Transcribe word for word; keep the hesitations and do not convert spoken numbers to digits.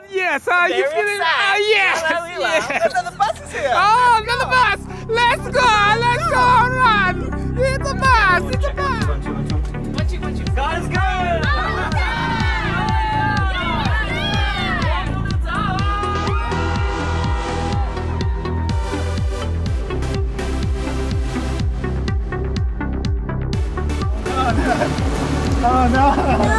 Yes, are you feeling? Uh, yes. yes. Another bus is here. Oh, another bus. Let's go. Let's go. Run. It's a bus. It's a bus. One, two, one, two. One, two, one, two. Guys, go. Oh no!